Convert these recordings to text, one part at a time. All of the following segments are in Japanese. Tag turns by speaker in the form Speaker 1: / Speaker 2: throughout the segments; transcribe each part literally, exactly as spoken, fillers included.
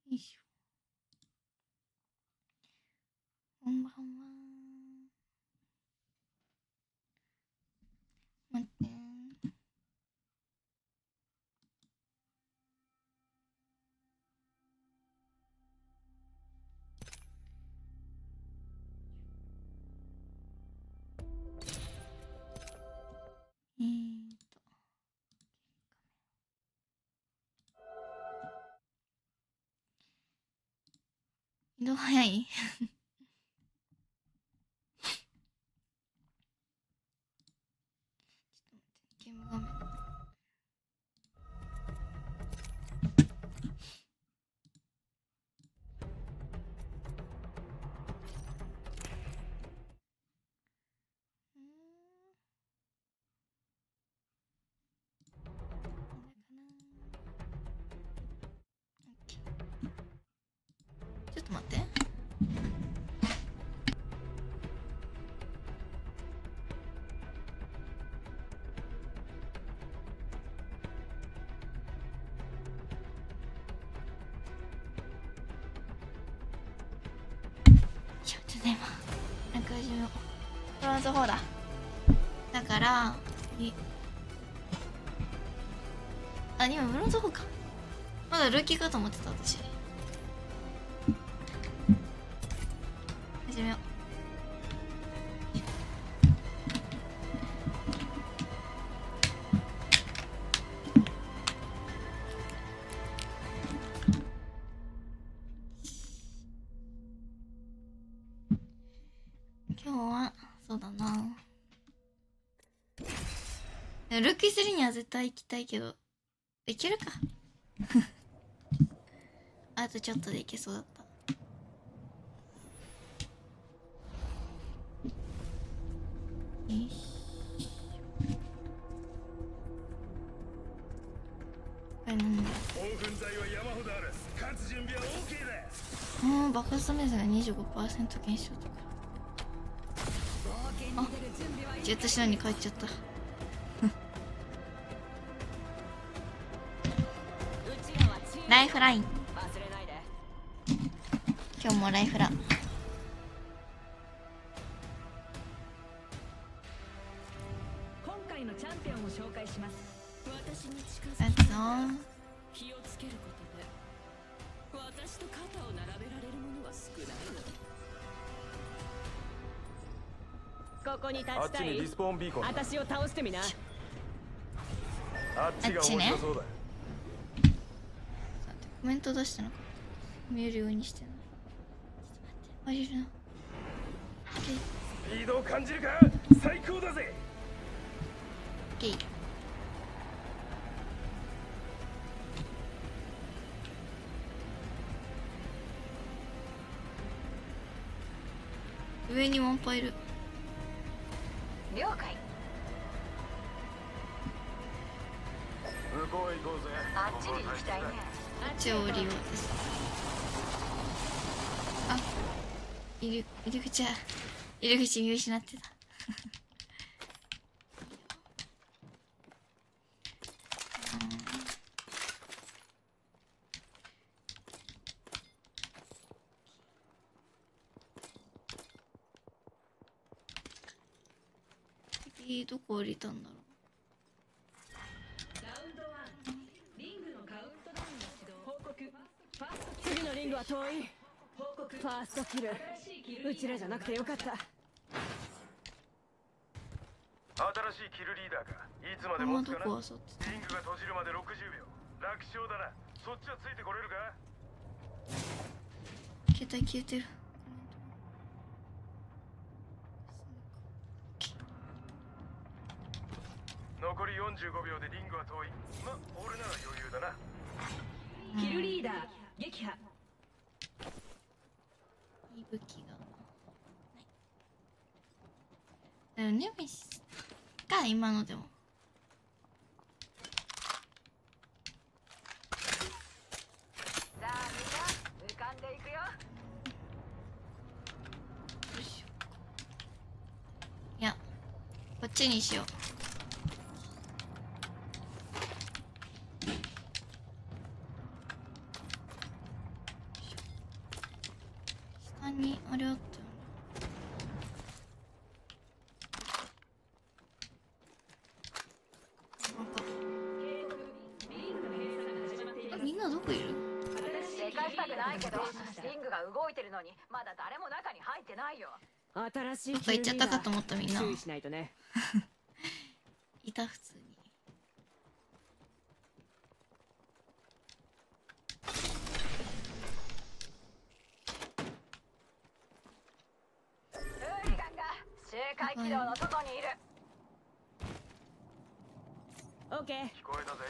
Speaker 1: よいしょ。こんばんは。待って。えーっと。移動早いゲーム画面。ちょっと待って。ちょっとね、今なんか始めよう。フランス方だ。だからいあ、今ブロンズ方か。まだルーキーかと思ってた私。始めよう。今日はそうだな。ルーキースリーには絶対行きたいけど、いけるかあとちょっとでいけそうだった。よし。これなんだ。ああ、爆発ダメージが にじゅうごパーセント 減少とか。あ、ジェットシナに帰っちゃったライフライン。今日もライフラ。
Speaker 2: 今回のチャンピオンを紹介します。私に近づ
Speaker 1: あと
Speaker 2: 気をつけることで私と肩を並べられるものは少ないの。ここに立ちたい。私を倒してみな。
Speaker 1: あっちが面白そうだ。コメント出してなかった。見えるようにしてない。ちょっと待って、あれるな。
Speaker 3: スピードを感じるか。最高だぜ。
Speaker 1: オッケー。上にワンパいる。
Speaker 2: 了解。
Speaker 3: 向こう行こうぜ。
Speaker 2: あっちに行きたいね。
Speaker 1: あっちを降りようです。あ、入り入り口は入り口見失ってた次どこ降りたんだろう。
Speaker 2: 次のリングは遠い。ファーストキル。うちらじゃなくてよかった。
Speaker 3: 新しいキルリーダーか。いつまで持つかな。
Speaker 1: どこ遊ってた。
Speaker 3: リングが閉じるまでろくじゅうびょう。楽勝だな。そっちはついてこれるか。
Speaker 1: 携帯消えてる。
Speaker 3: 残りよんじゅうごびょうでリングは遠い。ま、俺なら余裕だな。
Speaker 2: キルリーダー撃破。
Speaker 1: いい武器がない。だよね、ミスか今のでも。
Speaker 2: さあみんな浮かんでいくよ。
Speaker 1: どうしようか。いや、こっちにしよう。 にあれあったよね。なんかみんなどこいる？
Speaker 4: 正解したくないけどリングが動いてるのにまだ誰も中に入ってないよ。
Speaker 2: 新しい
Speaker 1: どっか行っちゃったかと思った。みんな
Speaker 2: 注意しないとね。
Speaker 1: いた普通に。
Speaker 4: フーリガンが周回軌道の外にいる。
Speaker 2: オッケー。
Speaker 3: 聞こえたぜ。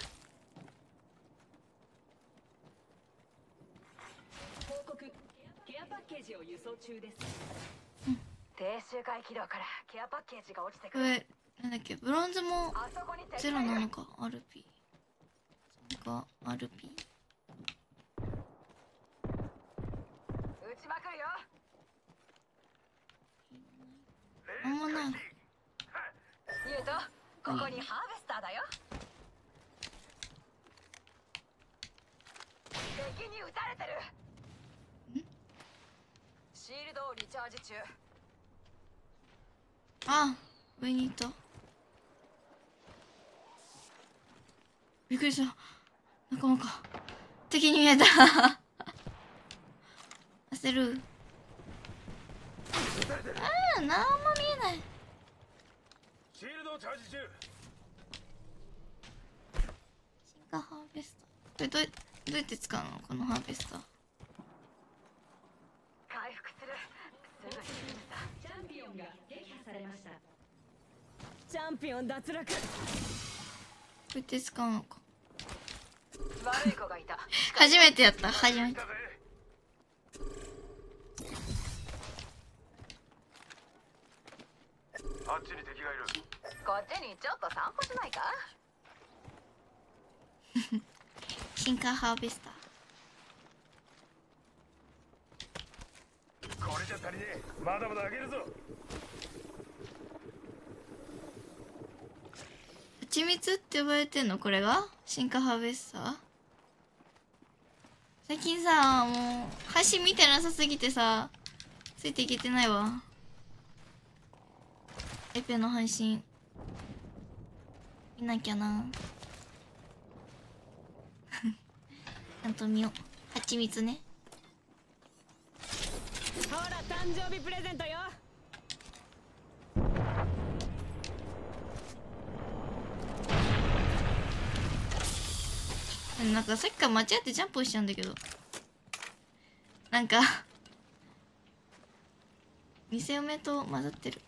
Speaker 2: 報告。ケアパッケージを輸送中です。
Speaker 4: 低周回軌道からケアパッケージが落ちてく
Speaker 1: こ
Speaker 4: る。
Speaker 1: れなんだっけ、ブロンズも
Speaker 4: あそこに
Speaker 1: ゼロなのか。 アールピー が アールピー。
Speaker 4: 撃ちまくるよ。
Speaker 1: あんまない。
Speaker 4: 言うとここにハーベスターだよ。敵に撃たれてる。シールドをリチャージ中。
Speaker 1: あ、上にいた。びっくりした。仲間か。敵に見えた。焦る。ああ、なんも見えない。
Speaker 3: シールドをチャージ中。
Speaker 1: 進化ハーベスター。これどうやどうやって使うの、このハーベスター。
Speaker 4: 回復する。すぐ進むさ。
Speaker 2: チャンピオンが撃破されました。チャンピオン脱落。
Speaker 1: こうやって使うのか。
Speaker 4: 悪い子がいた。
Speaker 1: 初めてやった。初めて。
Speaker 3: あっちに敵がいる。
Speaker 4: こっちにちょっと散歩しないか。
Speaker 1: 進化ハーベスター。
Speaker 3: これじゃ足りねえ。まだまだ上げるぞ。
Speaker 1: 蜂蜜って呼ばれてんの、これが進化ハーベスター。最近さ、もう配信見てなさすぎてさ、ついていけてないわ。エペの配信見なきゃな。ちゃんと見よう。蜂蜜ね。
Speaker 2: ほら誕生日プレゼントよ。
Speaker 1: なんかさっきから間違ってジャンプをしちゃうんだけど、なんか偽嫁と混ざってる。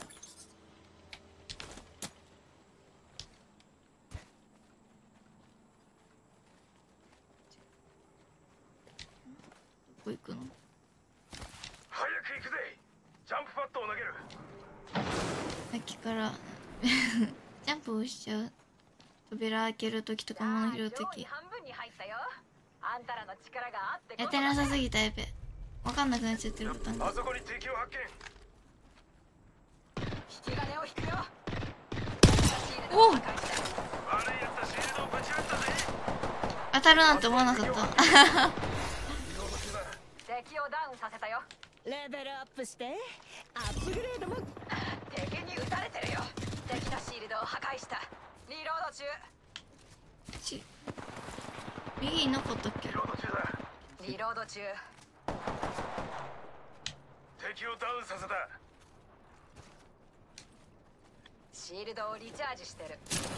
Speaker 1: どこ行くの。
Speaker 3: 早く行くぜ。ジャンプパッドを投げる。
Speaker 1: さっきからジャンプをしちゃう。扉開けるときとか物拾うとき。
Speaker 4: 半分に入ったよ。あんたらの力があって
Speaker 1: やってなさすぎたエペ。わかんなくなっちゃってるボタン。
Speaker 3: あそこに敵を発見。
Speaker 4: 引き金を引くよ。
Speaker 1: おお、
Speaker 3: 悪いやつはシールドをぶち割ったぜ。
Speaker 1: 当たるなんて思わなかった。
Speaker 4: 敵をダウンさせたよ。
Speaker 2: レベルアップしてアップグレードも。
Speaker 4: 敵に撃たれてるよ。敵のシールドを破壊した。リロード中。
Speaker 1: ち右いなかったっけ。
Speaker 3: リロード中だ。
Speaker 4: リロード中。
Speaker 3: 敵をダウンさせた。
Speaker 4: シールドをリチャージしてる。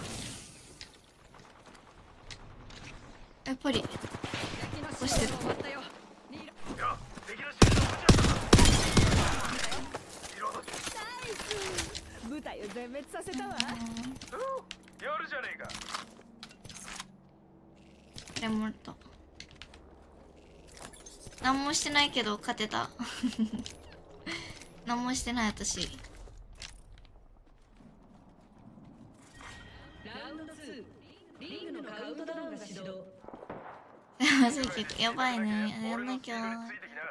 Speaker 1: やっぱり
Speaker 4: 敵の
Speaker 1: こうしてる。
Speaker 4: 終わったよ。リロ
Speaker 3: いや、敵のシールドをぶち割った。リロード中。
Speaker 2: 部隊を全滅させたわ。
Speaker 3: やるじゃねえか。
Speaker 1: レモンと何もしてないけど勝てた。何もしてない私。
Speaker 2: ラウンドツー、リングのカウントダウンが始動。
Speaker 1: マジでやばいね。やんなきゃ。
Speaker 3: ついてきな。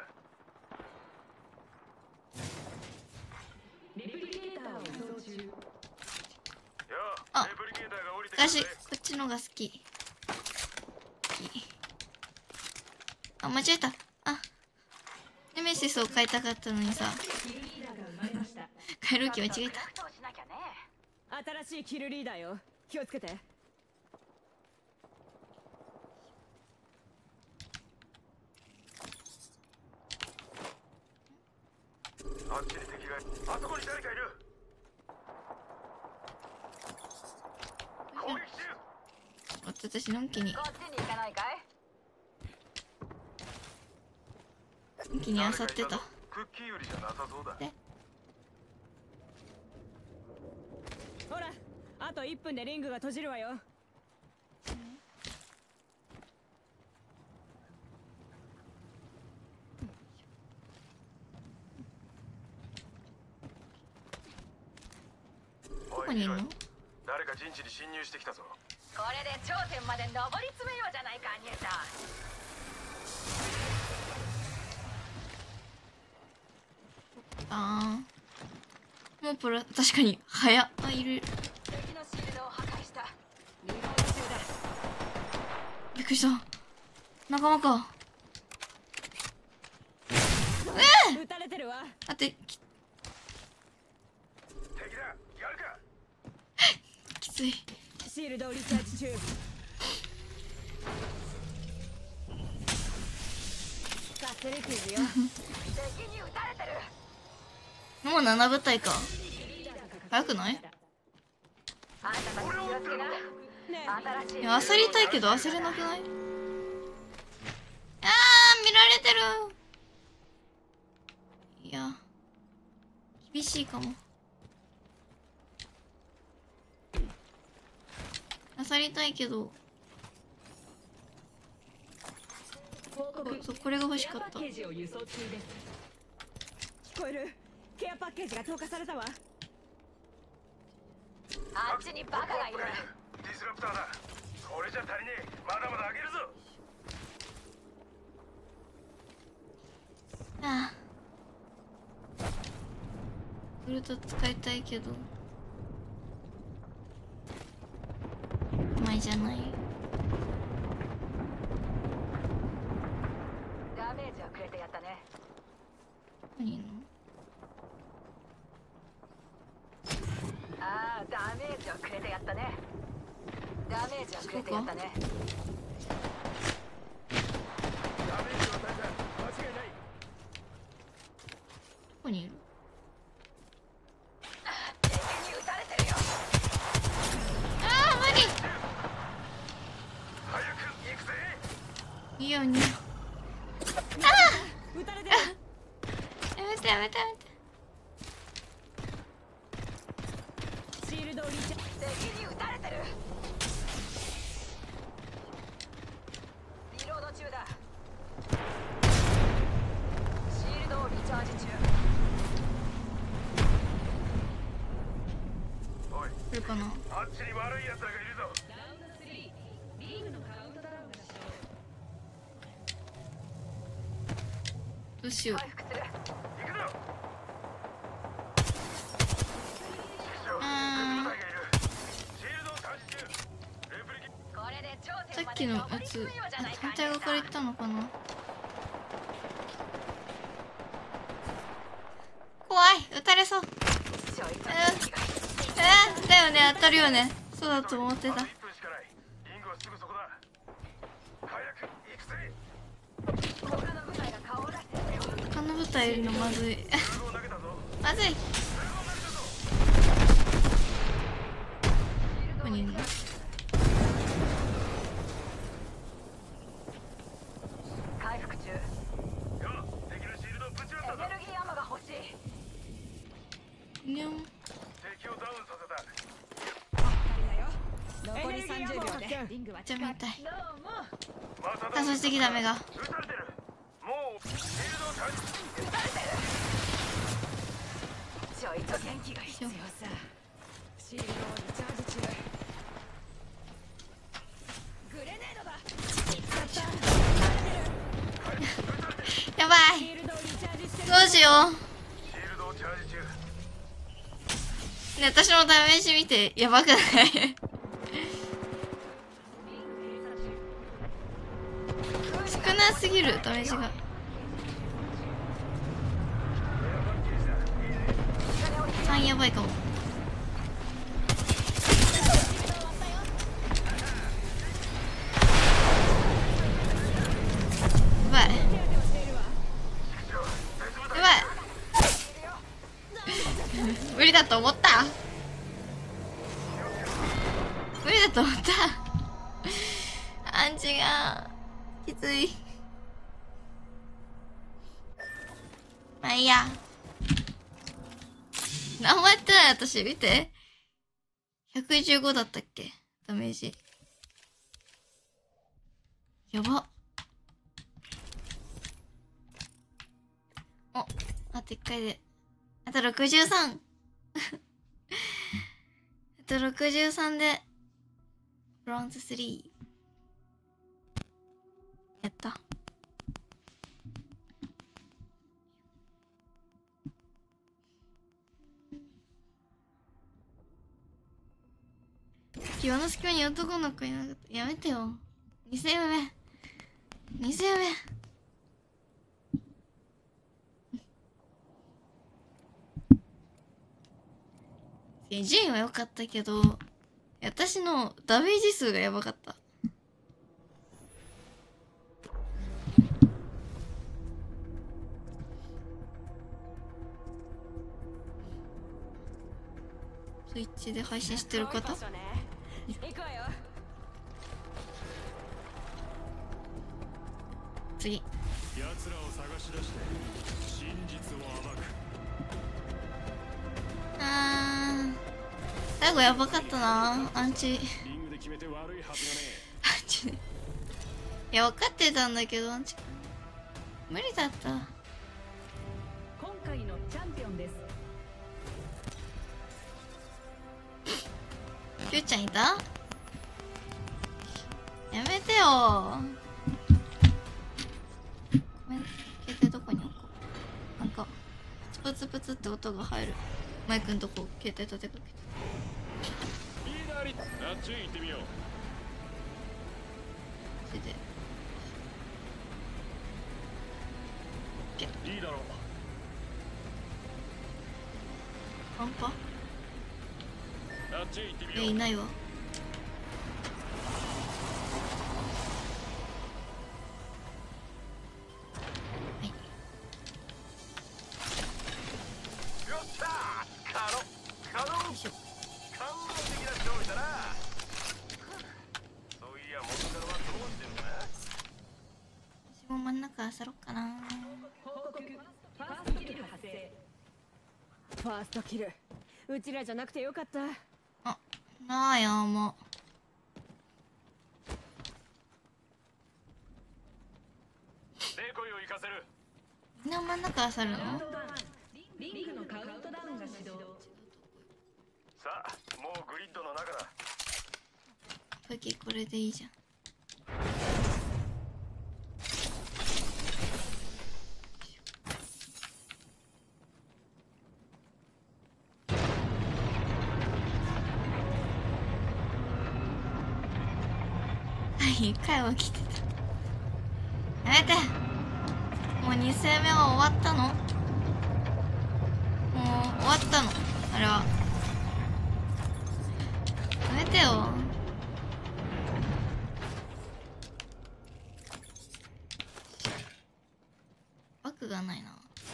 Speaker 2: レプリケーターを移動中。
Speaker 1: あ、
Speaker 3: レプリケーターが降りてくるぜ。
Speaker 1: 私こっちのが好き。あ、間違えた。あ、でネメシスを変えたかったのにさ、変える気間違えた。
Speaker 2: 新しいキルリーダーよ。気をつけて。
Speaker 3: あっちに敵が。あそこに誰かいる。攻撃中。
Speaker 1: 私のんきに
Speaker 4: こっちに行かないかい。
Speaker 1: のんきに漁ってた。
Speaker 3: クッキー売りじゃなさそうだ。
Speaker 1: え
Speaker 2: ほら、あといっぷんでリングが閉じるわよ。
Speaker 1: どこにいるの？
Speaker 3: 誰か陣地に侵入してきたぞ。
Speaker 4: これで頂点まで上り詰めようじゃないか、ニュータ。
Speaker 1: あー、もうプラ確かに早っ。あ、いる。
Speaker 4: 敵のシールドを破壊した。
Speaker 2: リロード中だ。
Speaker 1: びっくりした。仲間か。
Speaker 2: 撃たれてるわ。
Speaker 1: あってき、
Speaker 3: 敵だ。やるか。
Speaker 1: きつい。
Speaker 2: シールドをリチャージ中。ガスレクイズよ。
Speaker 4: 敵に撃たれてる。
Speaker 1: もうなな部隊か。早くない？
Speaker 4: あんたたち気をつけな。
Speaker 2: ね
Speaker 4: 新しい。
Speaker 1: いや、焦りたいけど焦れなくない？あー、見られてる。いや、厳しいかも。焦りたいけど、こそうこれが欲しかった。
Speaker 2: 聞こえる。ケアパッケージが投下されたわ。
Speaker 4: あっちにバカがいる。
Speaker 3: ディスラプターだ。これじゃ足りねえ。まだまだ上げるぞ。
Speaker 1: ああ、ウルト使いたいけど前じゃない。
Speaker 4: ダメージはくれてやったね。
Speaker 1: 何の？
Speaker 4: ああ、ダメージはくれてやったね。ダメージはくれてやったね。
Speaker 3: ダメージを与えた。間違いない。
Speaker 1: どこにいる？
Speaker 4: 敵に撃たれてるよ。
Speaker 1: ああ、無理。
Speaker 3: 早く行くぜ。
Speaker 1: いいように。
Speaker 2: 撃たれてる。
Speaker 1: やめてやめてやめて。
Speaker 2: シールドをリチャージ。
Speaker 4: 敵に撃たれてる。リロード中だ。シールドをリチャージ中。
Speaker 3: おい、
Speaker 1: 来るかな？
Speaker 3: あっちに悪い奴らがいるぞ。
Speaker 1: どうしよう。
Speaker 4: 回復する。
Speaker 3: 行くぞ。
Speaker 1: あ
Speaker 3: 部隊がいる。シールドをチャージ中。レプリキ。
Speaker 4: これで頂
Speaker 1: ー、さ
Speaker 4: 点ま
Speaker 1: っきのや
Speaker 4: で上り
Speaker 1: つ
Speaker 4: 詰めようじゃないか。
Speaker 1: 反対側から行ったのかな。怖い、撃たれそう。
Speaker 4: ちょいと
Speaker 1: えー、だよね、当たるよね。そうだと思ってた。
Speaker 3: あといっぷんしかない。リングはすぐそこだ。早く行くぜ。
Speaker 4: 他の部隊が顔を出してるよ。
Speaker 1: 他の部隊いるのまずい。
Speaker 3: ブルーを投げたぞ。
Speaker 1: まずい。
Speaker 3: ブルーを投げたぞ。
Speaker 1: どこにいるの？
Speaker 4: 回復中。
Speaker 3: よ、敵のシールドをぶち割ったぞ。
Speaker 4: エネルギーアマが欲しい。
Speaker 1: にゃん。
Speaker 3: 敵をダウンさせた。
Speaker 2: 残りさんじゅうびょうでリングは
Speaker 1: じゃあ見たい。
Speaker 4: どうも。
Speaker 3: また
Speaker 1: あ、そしてきた目が。
Speaker 3: 撃たれてる。もうシールドをチャージ。
Speaker 4: 撃たれてる。ちょいと元気が必要さ。
Speaker 2: シールドをリチャージ中。グレネードだ。
Speaker 1: やばい。
Speaker 2: シールドをリチャージしてる。
Speaker 1: どうしよ
Speaker 3: シールドをチャージ中。
Speaker 1: う。ね、私のダメージ見てやばくない？少なすぎるダメージが。 さんやばいかも。やばいやばい無理だと思った、無理だと思ったアンチがきつい。まあいいや。何もやってない私、見て。ひゃくじゅうごだったっけダメージ。やば。お、あといっかいで。あとろくじゅうさん。あとろくじゅうさんで、ブロンズスリー。やった。際の隙間に男の子いなかった。やめてよ。に戦目。に戦目。順位は良かったけど、私のダメージ数がやばかった。スイッチで配信してる方？
Speaker 2: 行くわよ。
Speaker 1: 次。
Speaker 3: 奴らを探し出して真実を暴く。
Speaker 1: あー、最後やばかったな。アンチ
Speaker 3: リングで決めて悪いはずがね
Speaker 1: アンチね。いや分かってたんだけどアンチ無理だった。
Speaker 4: 今回のチャンピオンです。
Speaker 1: キューちゃんいた？やめてよ。ごめん、携帯どこに置こう。なんかプツプツプツって音が入る。マイクのとこ携帯立てかけて。
Speaker 3: え。リーダーにあっちへ行ってみよう。
Speaker 1: マジで
Speaker 3: いいだろう。
Speaker 1: パンパ？
Speaker 3: あっちへ行ってみ
Speaker 1: え、
Speaker 3: よう。
Speaker 1: いないわ。
Speaker 3: よっしゃー。カロカロ
Speaker 1: よいしょ。
Speaker 3: 感動的な勝利だな。そういや元からはどうしてんだ。
Speaker 1: 私も真ん中あさろっかな。
Speaker 4: 報告。ファーストキル発生。
Speaker 2: ファーストキル。うちらじゃなくてよかった。
Speaker 1: あ、なあやもう。
Speaker 3: デコイを行かせる。
Speaker 1: みんな真ん中あさるの？
Speaker 4: リングのカウントダウンが始動。
Speaker 3: さあ、もうグリッドの中だ。
Speaker 1: 武器これでいいじゃん。はい回起きてた。やめて。もうに戦目は終わったの？もう終わったのあれは。やめてよ。バッグがないな。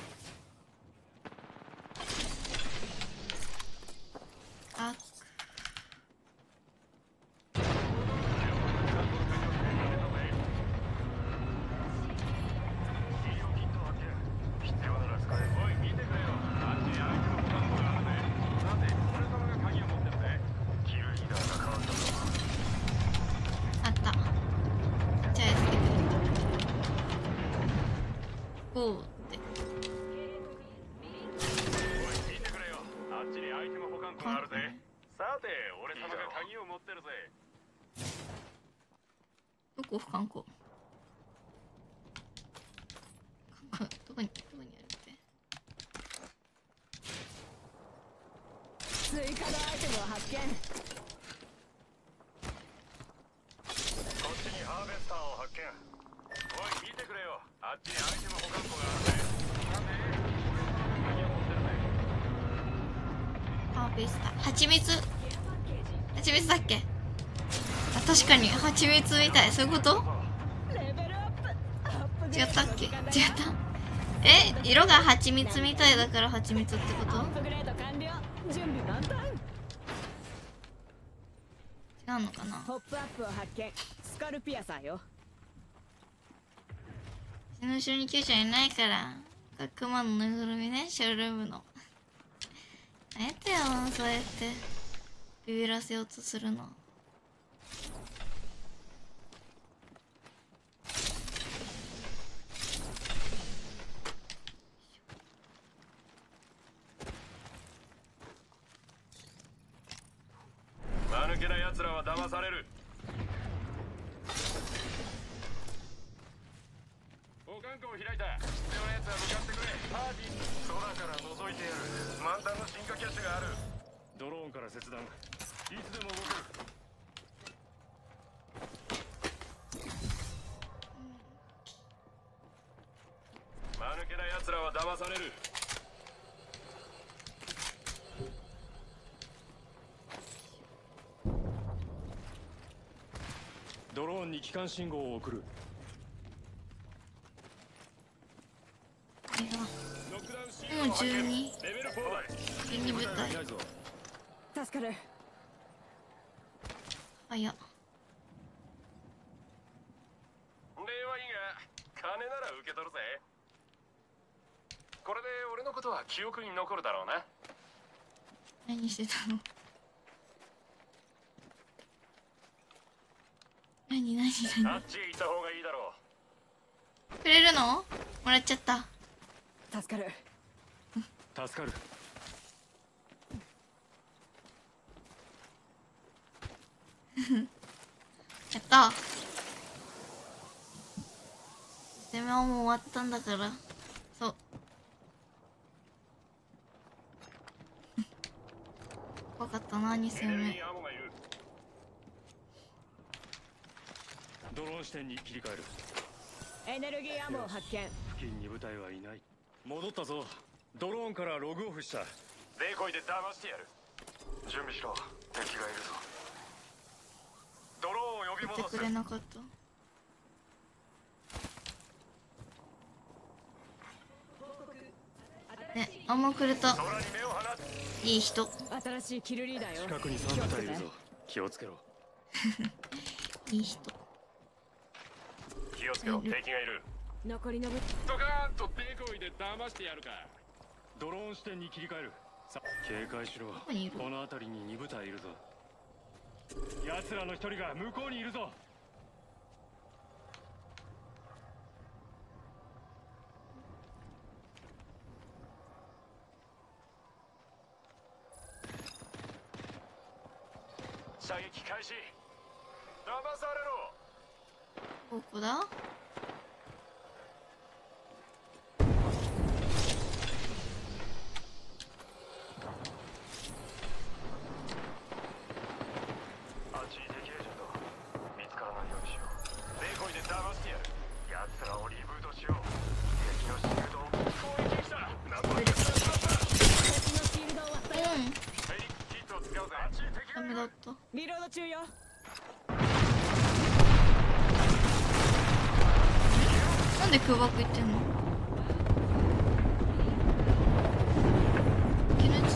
Speaker 1: あっ
Speaker 3: 必要なら使え。おい、見てくれよ。あっちに相手の保管庫があるぜ。さて、俺様が鍵を持ってるぜ。キルリーダーが変わったぞ。
Speaker 1: あった。じゃあやっつけて。こうって。
Speaker 3: おい、見てくれよ。あっちにアイテム保管庫があるぜ。さて、俺様が鍵を持ってるぜ。
Speaker 1: どこ不観光。どこにどこにあるって。
Speaker 2: 追加のアイテムを発見。
Speaker 3: こっちにハーベスターを発見。おい、見てくれよ。あっちにアイテム保管庫があるぜ。さて、俺様が鍵を持ってるぜ。
Speaker 1: ベスタ蜂蜜蜂蜜だっけ。あ、確かに蜂蜜みたい。そういうこと？違ったっけ？違った。え、色が蜂蜜みたいだから蜂蜜ってこと？違うのかな。
Speaker 2: ポップアップを発見。スカルピアサーよ。
Speaker 1: うちの後ろに救者いないから。熊のぬいぐるみね、ショールームの。あえてよ、そうやってビビらせようとするの。
Speaker 3: 間抜けな奴らは騙される。保管庫を開いた。必要な奴は向かってくれ。パーティー空から覗いてやる。満タンの進化キャッシュがある。ドローンから切断。いつでも動ける。間抜けな奴らは騙される。ドローンに機関信号を送る。
Speaker 1: もうじゅうに。じゅうに部隊。
Speaker 2: 助かる。
Speaker 1: あ、いや。
Speaker 3: 礼はいいが、金なら受け取るぜ。これで俺のことは記憶に残るだろうな。
Speaker 1: 何してたの？何何何？
Speaker 3: あっちへ行った方がいいだろ
Speaker 1: くれるの？もらっちゃった。
Speaker 2: 助かる。
Speaker 3: う。助かる。
Speaker 1: やった。攻めはもう終わったんだから。そう。怖かったな、に戦目。
Speaker 3: ドローン視点に切り替える。
Speaker 2: エネルギーアモを発見。
Speaker 3: 付近に部隊はいない。戻ったぞ。ドローンからログオフした。デコイで騙してやる。準備しろ。敵がいるぞ。ドローンを呼び戻す。
Speaker 1: 言ってくれなかった。ね、あんまくれた。いい人。
Speaker 2: 新しいキルリーダーよ。
Speaker 3: 近くにさん部隊いるぞ。気をつけろ。
Speaker 1: いい人。
Speaker 3: 気をつけろ。敵がいる。
Speaker 2: 残りの部
Speaker 3: ドカーンとデコイで騙してやるか。ドローン視点に切り替える。さ警戒しろ。この辺りにに部隊いるぞ。奴らの一人が向こうにいるぞ。射撃開始。騙されろ。
Speaker 1: どこだ？ダメだった。
Speaker 2: リロード中よ。
Speaker 1: なんで空爆言ってんの？気のやつ。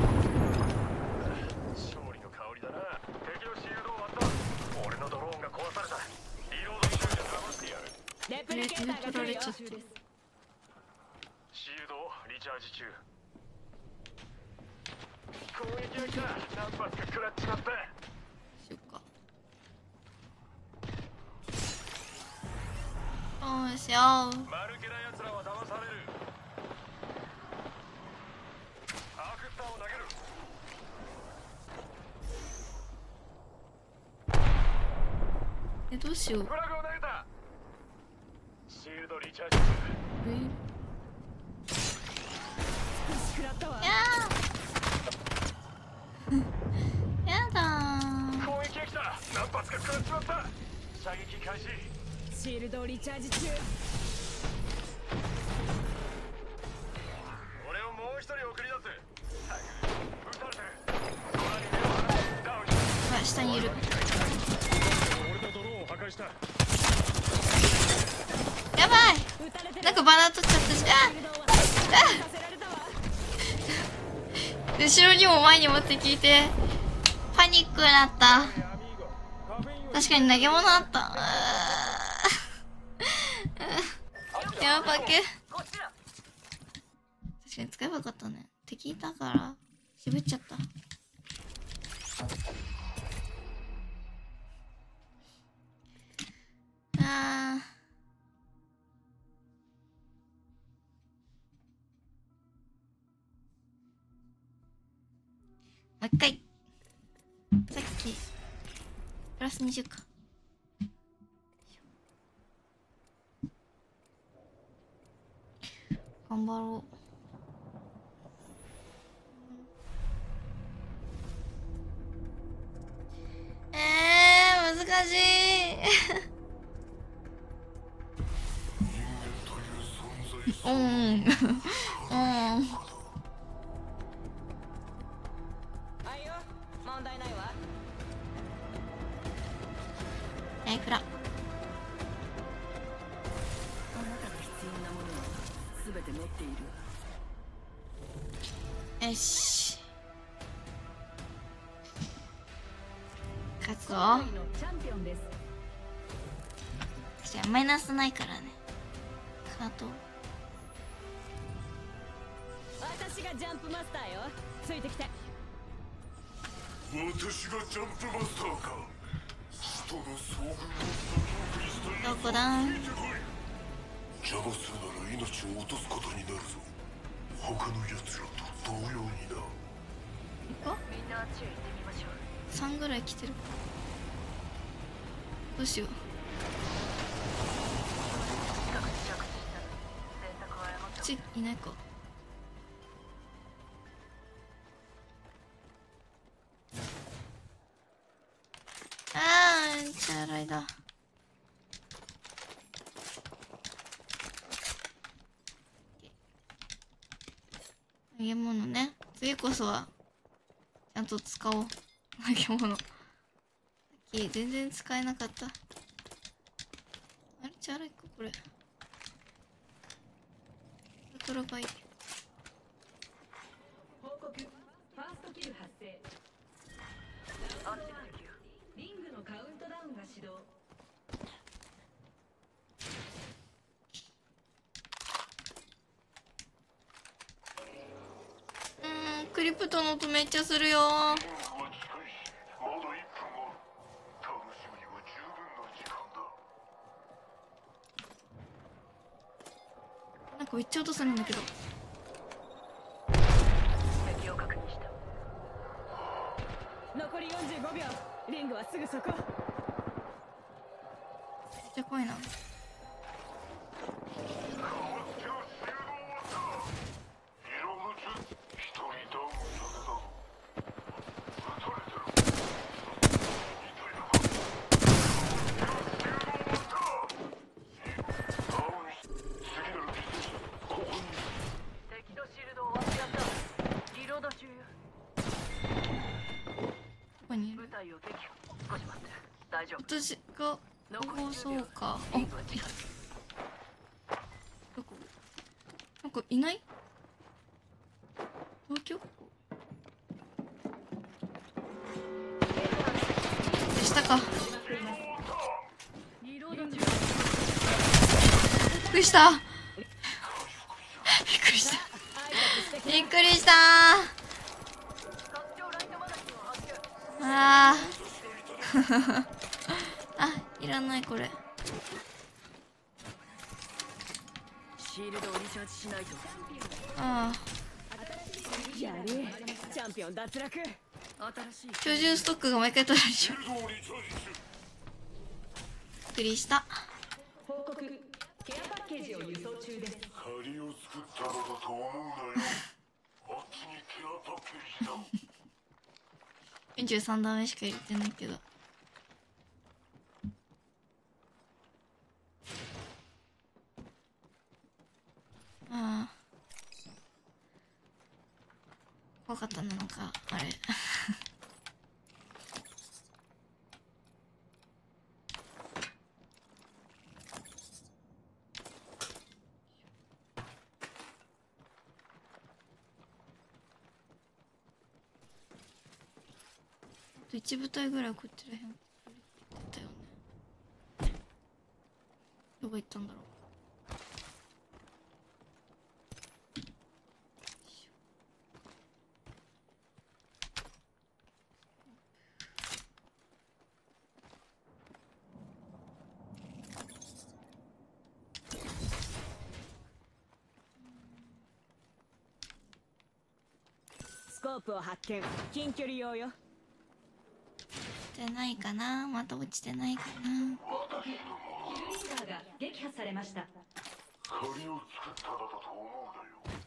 Speaker 3: 勝利の香りだな。敵のシールドを割った。俺のドローンが壊された。リロード中で騙してやる。
Speaker 2: レプリケーターが来るよ。
Speaker 3: シールドをリチャージ中。攻撃が来た。何発か食らっちまった。
Speaker 1: しよっか。よいしょ。
Speaker 3: マルケな奴らは騙される。アークスターを投げる。
Speaker 1: え、どうしよう。
Speaker 3: フラグを投げた。シールドリチャージ中。
Speaker 2: 食らったわ。
Speaker 1: やーやだー。
Speaker 3: 攻撃が来た。何発か食らっちまった。射撃開始。
Speaker 2: シールドリチャージ中。
Speaker 3: 俺をもう一人送り出す。撃たれてる。
Speaker 1: 下にいる。やばい、なんかバナー取っちゃったし、ああ後ろにも前にもって聞いてパニックになった。確かに投げ物あった。やばけ。確かに使えばよかったね。敵いたから渋っちゃった。あー、もう一回。さっきプラスにじゅうか。頑張ろう。えー、難しい。うんうん
Speaker 2: 問題ないわ。
Speaker 1: えいくら。
Speaker 2: あなたが必要なものは全て持っている。
Speaker 1: よし、勝つぞ。
Speaker 2: チャンピオンです。
Speaker 1: じゃあマイナスないからね。カート。
Speaker 2: 私がジャンプマスターよ。ついてきて。
Speaker 3: 私がジャンプマスターか。人の遭遇を
Speaker 1: どこだ。
Speaker 3: 邪魔するなら命を落とすことになるぞ。他の奴らと同様にな。
Speaker 1: 行こ
Speaker 4: みんなあっちへ行ってみましょう。
Speaker 1: う。さんぐらい来てる。どうしよう。
Speaker 4: 近くに着地したら選択を誤った。
Speaker 1: こっちいないか。あー、めっちゃ荒いだ。投げ物ね。次こそはちゃんと使おう。投げ物。さっき全然使えなかった。あれチャラいかこれ。ウルトラバイ。
Speaker 2: 報告。ファーストキル発生。
Speaker 4: あっちの敵よ。
Speaker 2: リングのカウントダウンが始動。
Speaker 1: うーん、クリプトの音めっちゃするよ。なんかめっちゃ音するんだけど。
Speaker 4: 敵を確認した。
Speaker 2: 残りよんじゅうごびょう。リングはすぐそこ。
Speaker 1: めっちゃ怖いな。
Speaker 4: 敵のシールドを忘れた。リロード中よ。
Speaker 1: どこにいる。
Speaker 4: 部隊を撃破。少し待って。大丈夫。
Speaker 1: 私が放送か。あ、
Speaker 4: リングは近く。
Speaker 1: どこ。なんかいない。東京。下か。
Speaker 2: リロード中。
Speaker 1: びっくりした。びっくりした。びっくりしたー。あーあ、いらないこれ。
Speaker 2: シールドをリチャージしないと。
Speaker 1: ああ、
Speaker 2: やれ。チャンピオン脱落。新しい
Speaker 1: 居住ストックが毎回取られちゃう。びっくりした。
Speaker 2: 報告。ケアパッケージを輸送中です。
Speaker 3: 仮を作ったのだと思うなよ。あっちにケアパッケージだ。
Speaker 1: よんじゅうさんダメしか入れてないけど。ああ、怖かったな、なんかあれ。 と一部隊ぐらいこっちらへん出たよね。どこ行ったんだろう。
Speaker 2: スコープを発見。近距離用よ。
Speaker 1: 落ちてないかな。また落ちてないかな。
Speaker 2: キルリーダーが撃破されました。
Speaker 3: 借りを作ったのだと思うなよ。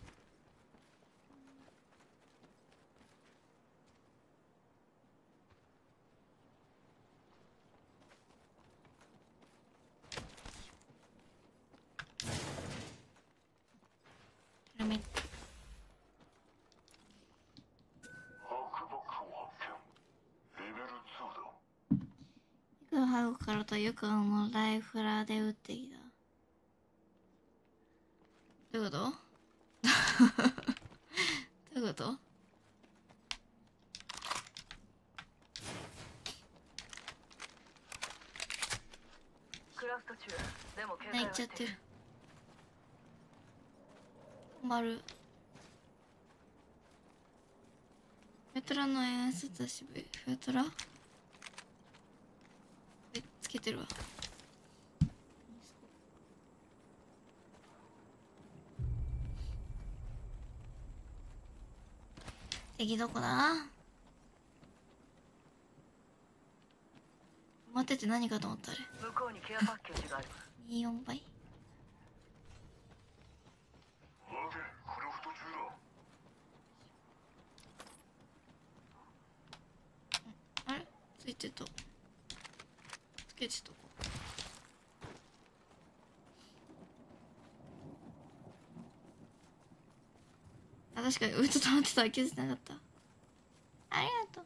Speaker 1: やめて。ハグからとよくもライフラーで撃ってきた。どういうことどういうこと。
Speaker 4: クラフト中でも警戒
Speaker 1: 泣い
Speaker 4: はしてる。
Speaker 1: ちゃってる。困る。フェトラの演出だし、フェトラえ、つけてるわ。敵どこだ。待ってて何かと思ったあれ。
Speaker 4: 向こうにケアパッケージがある。
Speaker 1: にじゅうよんばい。
Speaker 3: 待て、クラフト中だ。
Speaker 1: あれついてた。つけてとこあ、確かにうちょっと待ってた。気づいてなかった。ありがとう。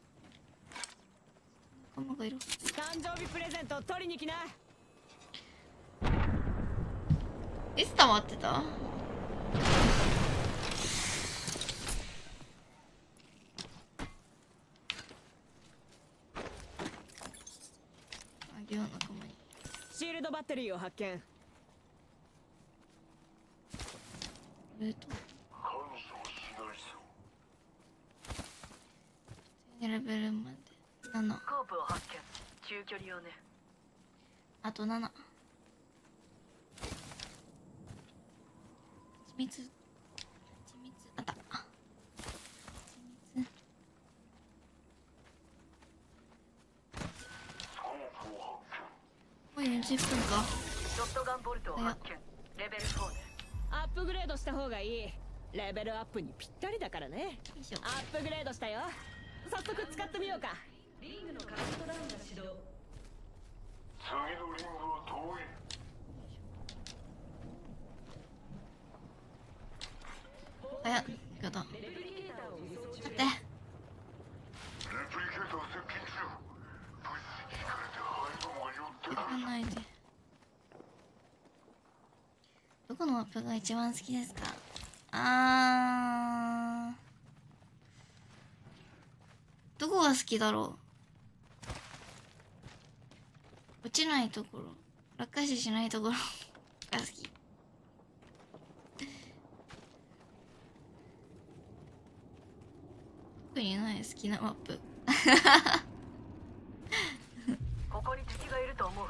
Speaker 1: 仲間がいる。
Speaker 2: 誕生日プレゼントを取りに来な。
Speaker 1: いつ溜まってた。あげよう仲間に。
Speaker 2: シールドバッテリーを発見。
Speaker 1: えっと
Speaker 3: 感謝しないぞ。
Speaker 1: レベルまでなな。
Speaker 4: スコープを発見。中距離用ね。
Speaker 1: あとなな。秘密。秘密。あった。秘密。
Speaker 3: スコープを発
Speaker 1: もうよんじゅっぷんか。
Speaker 4: ショットガンボルトを発見。レベルフォーね。
Speaker 2: アップグレードした方がいい。レベルアップにぴったりだからね。
Speaker 1: よいしょ。
Speaker 2: アップグレードしたよ。早速使ってみようか。リングのカウントダウンが始動。
Speaker 3: 次のリングは遠い。
Speaker 1: 早っ。味方。待って。
Speaker 3: レプリケーター接近中。物質に惹かれて背後が寄ってくる。
Speaker 1: 行かないで。どこのマップが一番好きですか。あー。どこが好きだろう。落ちないところ、落下死しないところが好き。特にない好きなマップ。
Speaker 4: ここに敵がいると思う。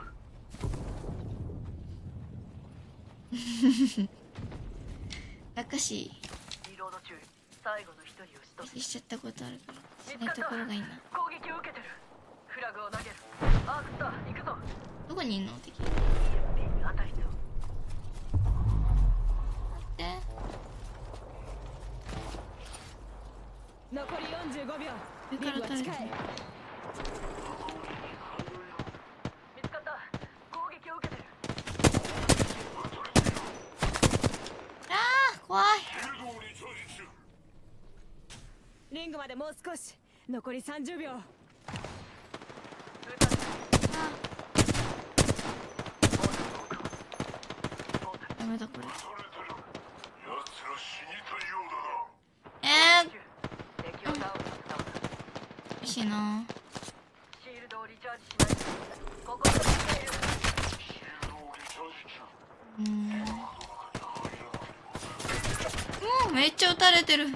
Speaker 1: 落下死
Speaker 4: リロード中。最後の一人を仕留め。
Speaker 1: しちゃったことあるからしないところがいいな。
Speaker 4: 攻撃を受けてる。フラグを投げる。アークスター行くぞ。
Speaker 1: どこにいんの敵。
Speaker 4: イーエスピー に当たりそう。
Speaker 1: で
Speaker 2: 残りよんじゅうごびょう。
Speaker 1: 上
Speaker 2: リングは近い。
Speaker 1: から撃たれてる。
Speaker 4: 見つかった。攻撃を受けてる。
Speaker 1: あー怖い。
Speaker 2: リングまでもう少し。残りさんじゅうびょう。
Speaker 1: あーダメだこれ。
Speaker 3: 奴ら死にたいようだな。
Speaker 1: えー
Speaker 4: 敵をダウンさせたわ。
Speaker 1: 惜しいな。 うんもうめっちゃ撃たれてる。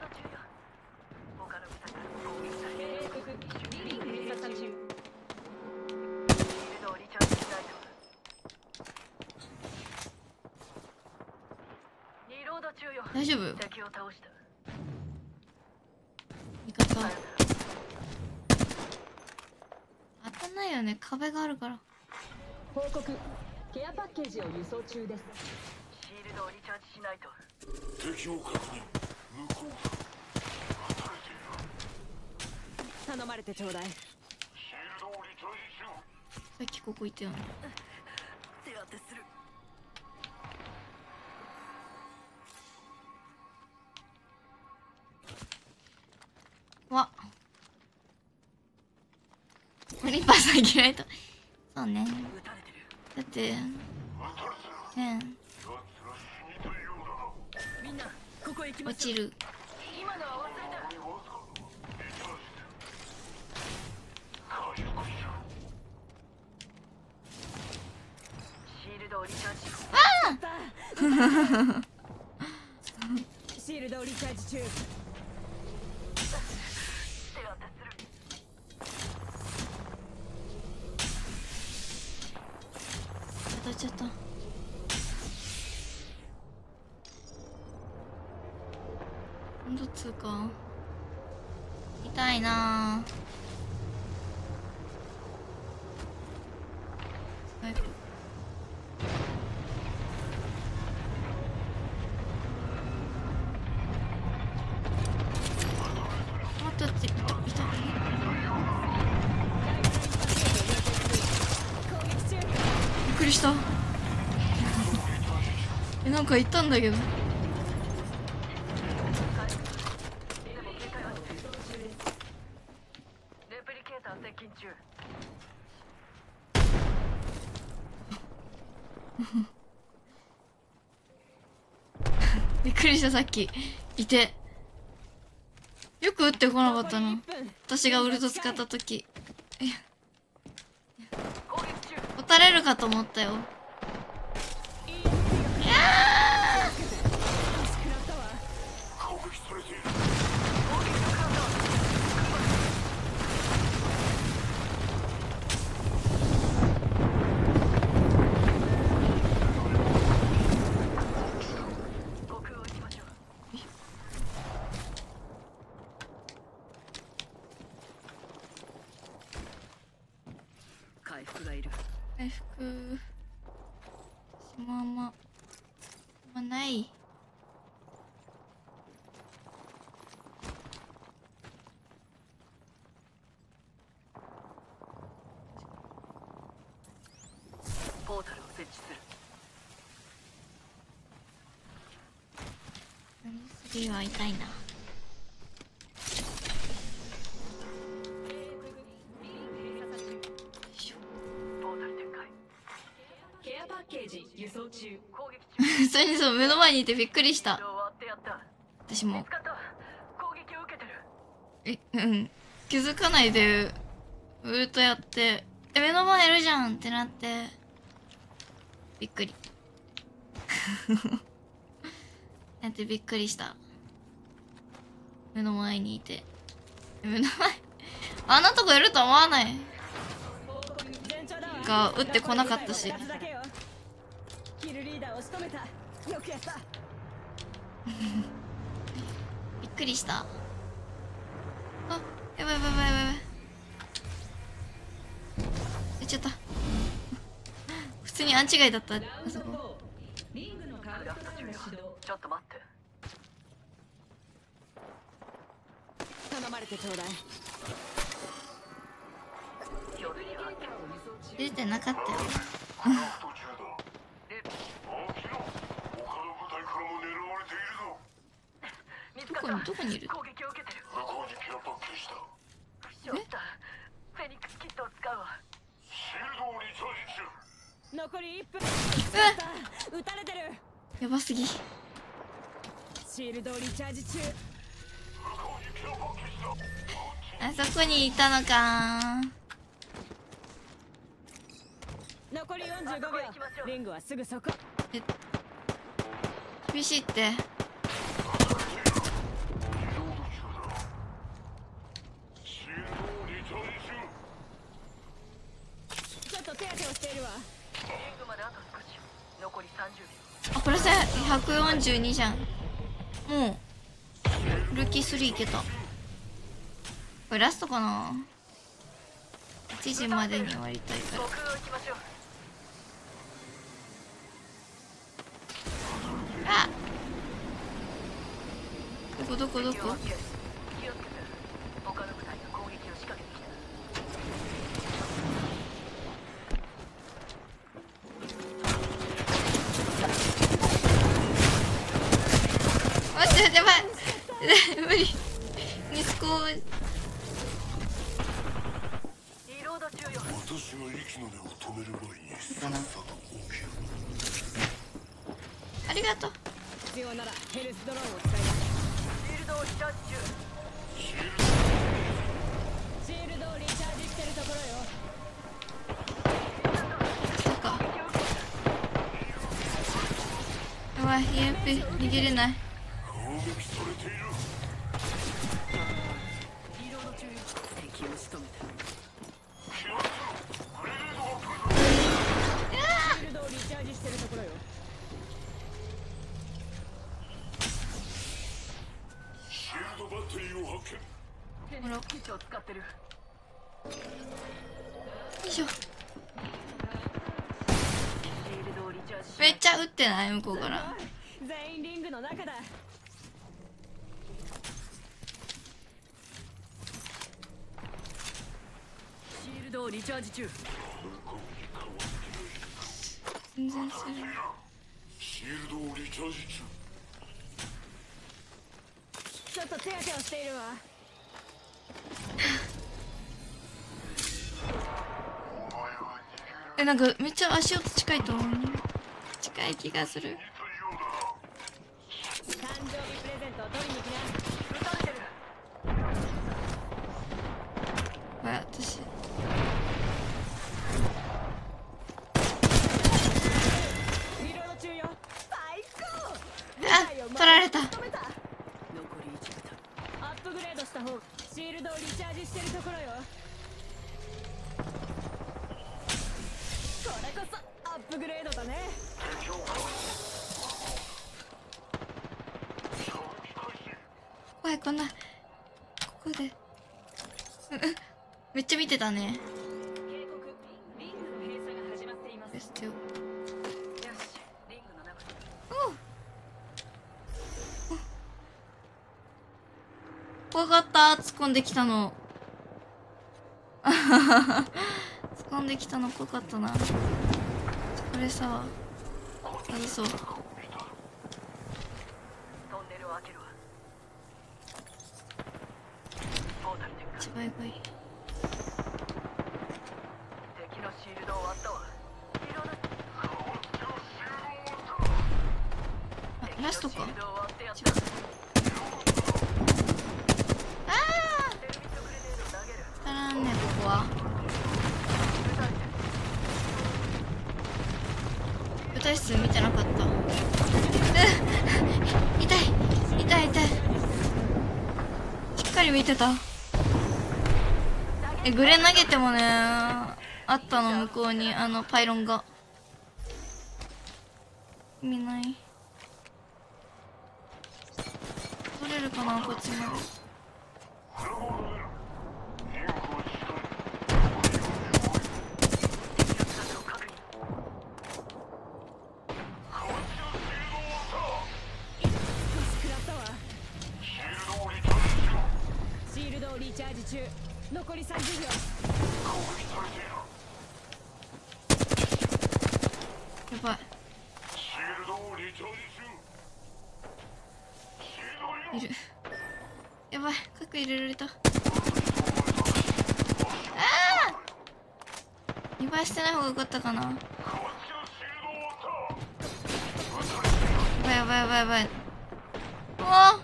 Speaker 1: 大丈夫？味方当たんないよね、壁があるから。
Speaker 2: 報告。ケアパッケージを輸送中です。
Speaker 4: シールドをリチャージしないと。
Speaker 5: 敵を確認。向こうだ。撃たれている。
Speaker 2: 頼まれてちょうだい。
Speaker 5: シールドをリチャージしよう。
Speaker 1: さっきここいたよね。
Speaker 4: 手当てする。
Speaker 1: わっリッパーさん嫌いと。そうね。だってね
Speaker 2: みんなここへ行きま
Speaker 1: 落ちる。
Speaker 4: 今のは忘れた。シールドをリチャージ。
Speaker 2: シールドをリチャージ中。
Speaker 1: 当たっちゃった。ほんとつうか痛いなぁ。早くもっとって痛い。びっくりした。え、なんか言ったんだけど。
Speaker 4: レプリケーター接近中。
Speaker 1: びっくりした、さっきいて。よく撃ってこなかったな、私がウルト使った時。撃たれるかと思ったよ。いや
Speaker 2: 回復がいる。
Speaker 1: 回復私もあんまあんまない。
Speaker 4: ポータルを設置する。
Speaker 1: スリーは痛いな。
Speaker 2: 輸送中。
Speaker 1: 普通にそう目の前にいてびっくりした。私もえうん気づかないでウルトやってえ目の前いるじゃんってなってびっくりやってびっくりした。目の前にいて目の前あんなとこいると思わないが撃ってこなかったし
Speaker 2: キルリーダーを仕留めた。よくやった
Speaker 1: びっくりした。あやばいやばいやばいやばいやっちゃった普通にアンチガイだった。あそこ
Speaker 2: リングのカウントダウンの始動。
Speaker 4: ちょっと待って。
Speaker 2: 頼まれてちょうだい。
Speaker 1: 出てなかったよどこにどこにいる。
Speaker 4: 攻撃を受けてる。
Speaker 5: 向こうにケアパッケージだ。
Speaker 4: 負傷した。フェニックスキットを使うわ。
Speaker 5: シールドをリチャージ中。
Speaker 2: 残りいっぷん。撃たれてる。
Speaker 1: やばすぎ。
Speaker 2: シールドをリチャージ中。
Speaker 5: 向こうにケアパッケージだ。
Speaker 1: あそこにいたのか。
Speaker 2: 残りよんじゅうごびょう。リングはすぐそこ。
Speaker 1: え厳しいって。
Speaker 2: ちょっと手当てをしているわ。
Speaker 4: リングまであと少し。残りさんじゅうびょう。
Speaker 1: あ、これさひゃくよんじゅうにじゃん。もうルーキースリーいけた。これラストかな。いちじまでに終わりたいから。
Speaker 4: 僕行きましょう。
Speaker 1: あ、どこどこどこ。
Speaker 4: 気をつけて。他の部隊が攻撃を仕掛けてきた。
Speaker 1: 待ってやばい無理。ミスコー。
Speaker 4: リロード中よ。
Speaker 5: 私が息の根を止める前にさっさと起きる。
Speaker 1: ありがとう。
Speaker 2: 必要ならヘルスドローンを使います。
Speaker 4: シールドをリチャージ中。
Speaker 2: シールドをリチャージしてるところよ。
Speaker 1: そうか。やばい イーエムピー 逃げれない。
Speaker 5: 攻撃されている。
Speaker 2: リロード中よ。敵を仕留めた。
Speaker 5: 気をつけろ。グレネードが来るぞ。
Speaker 2: シールドをリチャージしてるところよ。
Speaker 5: シールドバッテリーを発見。
Speaker 1: ほら、よ
Speaker 4: 機長使ってる。
Speaker 1: いしょ。
Speaker 4: シールドをリチャージし
Speaker 1: めっちゃ撃ってない向こうから。
Speaker 2: 全員リングの中だ。
Speaker 4: シールドをリチャージ中。
Speaker 1: 全然する。
Speaker 5: シールドをリチャージ中。
Speaker 2: ちょっと手当てをしているわ。
Speaker 1: え、なんかめっちゃ足音近いと思う。近い気がする。
Speaker 2: 誕生日プレゼントを取りに来な。
Speaker 4: 撃たれてる。
Speaker 1: これ私。
Speaker 2: リロード中よ。最高。
Speaker 1: あ、取られた。
Speaker 2: 止めた。残りいち部隊。アップグレードした方。シールドをリチャージしてるところよ。これこそアップグレードだね。
Speaker 1: 怖い、こんなここでめっちゃ見てたね。
Speaker 2: 警告。リングの閉鎖が始まっています。
Speaker 1: ですよ。
Speaker 4: よし、リングの中に。
Speaker 1: 怖かった。突っ込んできたの突っ込んできたの怖かったな。これさ外そう。
Speaker 4: トンネルを開けるわ。ポータル展開。
Speaker 1: 一番やばい。
Speaker 4: 敵のシールドを割ったわ。リロード。
Speaker 1: あ、ラストか。
Speaker 4: シールドを割ってやった。
Speaker 1: ああ
Speaker 4: テルミットグレネードを投げる。
Speaker 1: 足らんねここは。舞台室見てなかった。う痛い痛い痛い。しっかり見てた。え、グレ投げてもねあったの向こうにあのパイロンが。意味ない。取れるかなこっちまで。
Speaker 2: 食らったわ。シールドをリチャージ中。残りさんじゅうびょう。
Speaker 1: やばい。いる。やばい、核入れられた。ああにばいしてない方がよかったかな。やばいやばいやばいやばい。うわ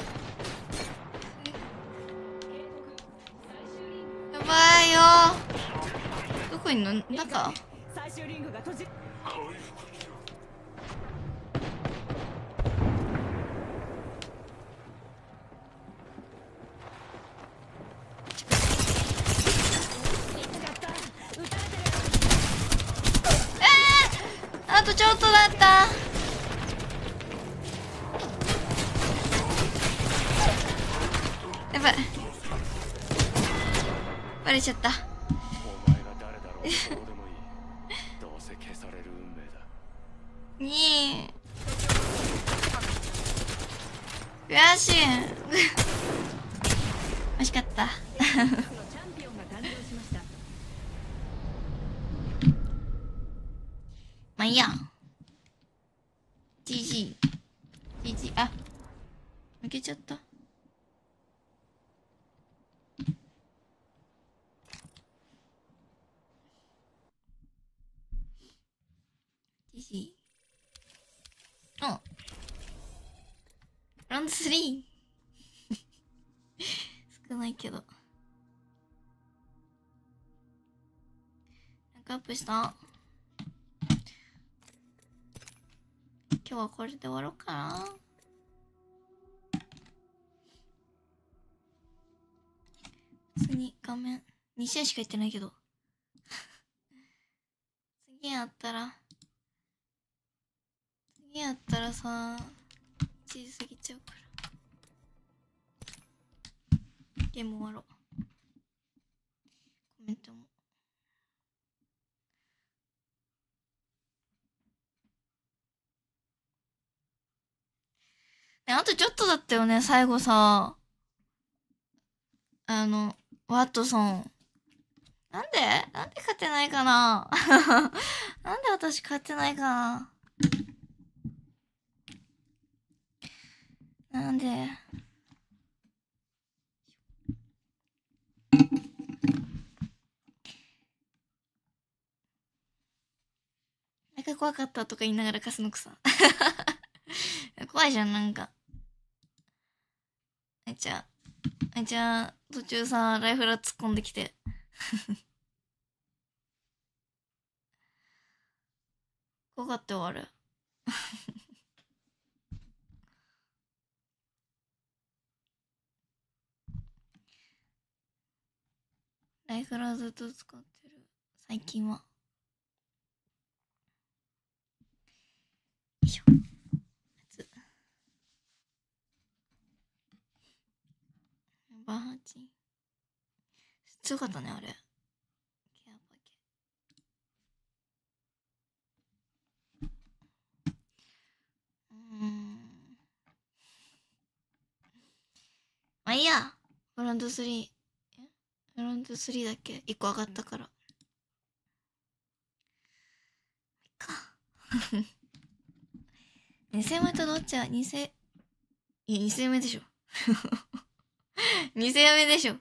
Speaker 1: やばいよ。 こいんの？中？
Speaker 2: 最終リングが閉じ。
Speaker 5: 回復中。
Speaker 1: あとちょっとだった。やばい、バレちゃった。
Speaker 3: お前が誰だろうどうでもいい。どうせ消される運命だ。
Speaker 1: にー悔しい惜しかった
Speaker 2: チャンピオンが誕生しました。
Speaker 1: まあいいや。 ジージー ジージー。 あ、抜けちゃった。ジージー。お、ラウンドスリー 少ないけど。ランクアップした。今日はこれで終わろうかな。普通に画面に試合しかやってないけど次やったら次やったらさいちじ過ぎちゃうからゲーム終わろう。コメントもね、あとちょっとだったよね。最後さ、あのワットソンなんでなんで勝てないかななんで私勝てないかな。なんでなんか怖かったとか言いながらカスのくさ怖いじゃん。なんかあいちゃあいちゃ途中さライフラ突っ込んできて怖かったよあれライフラずっと使ってる最近は。よいしょ。バーチ強かったねあれ。ケアパケうーんまあいいや。ブランドスリーえブランドスリーだっけいっこ上がったからいっかにせんめとどっちはにせいやにせんめでしょにせんめでしょ。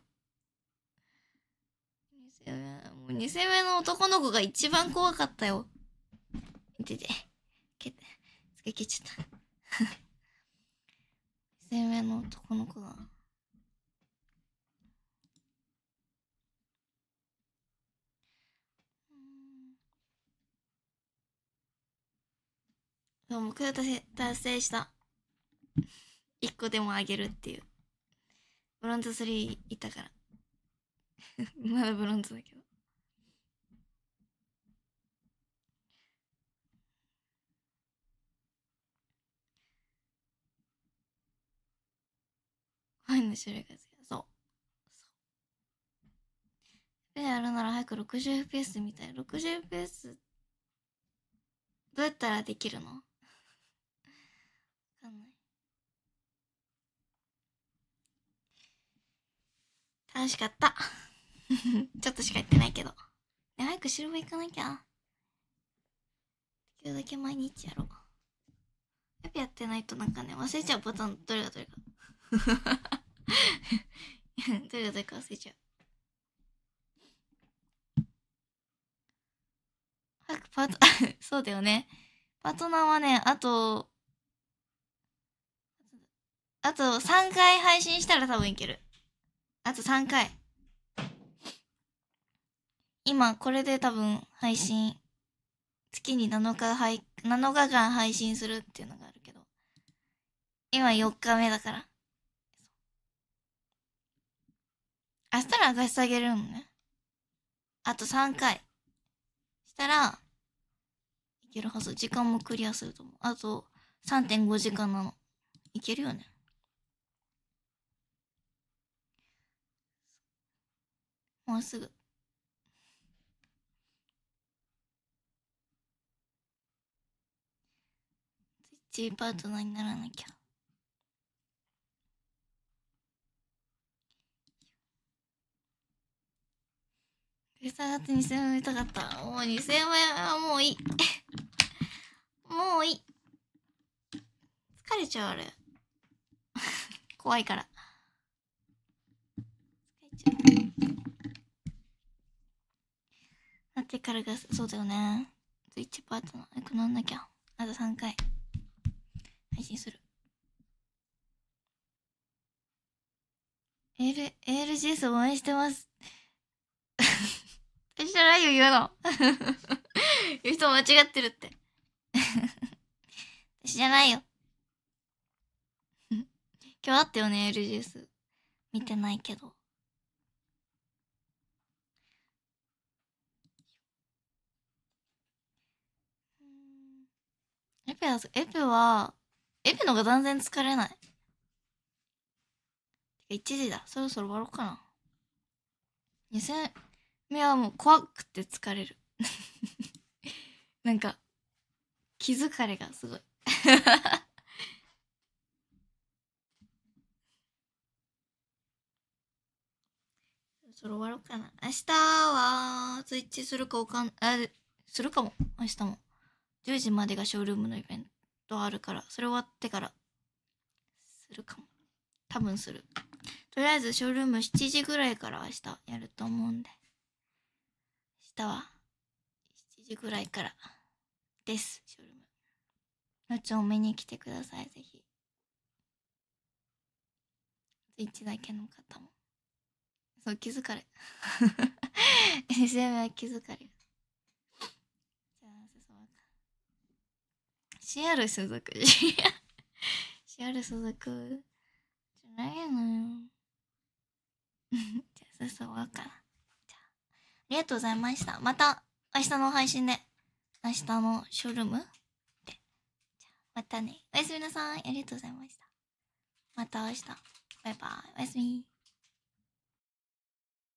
Speaker 1: にせんめもうにせんめの男の子が一番怖かったよ。見ててけつけ切っちゃったにせんめの男の子がでも目標達成達成したいっこでもあげるっていう。ブロンズスリーいったからまだブロンズだけどワインの種類が好きだ。そうプレイやるなら早く ろくじゅうエフピーエス みたい。 ろくじゅうエフピーエス どうやったらできるのわかんない。楽しかったちょっとしかやってないけど、ね、早く白場行かなきゃ。できるだけ毎日やろう。やっぱやってないとなんかね忘れちゃうパターン。どれがどれかどれがどれか忘れちゃう。早くパートそうだよね。パートナーはねあとあとさんかい配信したら多分いける。あとさんかい今これで多分配信、月になのか配、なのかかん配信するっていうのがあるけど、今よっかめだから。明日ら上がしてあげるのね。あとさんかい。したら、いけるはず。時間もクリアすると思う。あと さんてんごじかんなの。いけるよね。もうすぐ。ツイッチパートナーにならなきゃ。さんがつにせんえん見たかった。もうにせんえんはもういい。もういい。疲れちゃうあれ。怖いから。疲れちゃう。なってからが、そうだよね。ツイッチパートナー、早くなんなきゃ。あとさんかい。配信する。エール、エーエルジーエス 応援してます。私じゃないよ、言うの。言う人間違ってるって。私じゃないよ。今日あったよね、エーエルジーエス。見てないけど。エペは、エペは、エペのが断然疲れない。てかいちじだ。そろそろ終わろうかな。にせんめはもう怖くて疲れる。なんか、気疲れがすごい。そろそろ終わろうかな。明日は、ツイッチするかわかん、あ、するかも。明日も。じゅうじまでがショールームのイベントあるから、それ終わってから、するかも。多分する。とりあえず、ショールームしちじぐらいから明日やると思うんで。明日は、しちじぐらいからです、ショールーム。のちを見に来てください、ぜひ。ツイッチだけの方も。そう、気づかれ。エスエム は気づかれ。じゃあ、そうか。シアル所属。シアル所属。じゃないのよ。じゃあ、そうそう、わかな。じゃあ、ありがとうございました。また、明日の配信で、明日のショールームで。じゃあ、またね。おやすみなさい。ありがとうございました。また明日。バイバイ。おやすみ。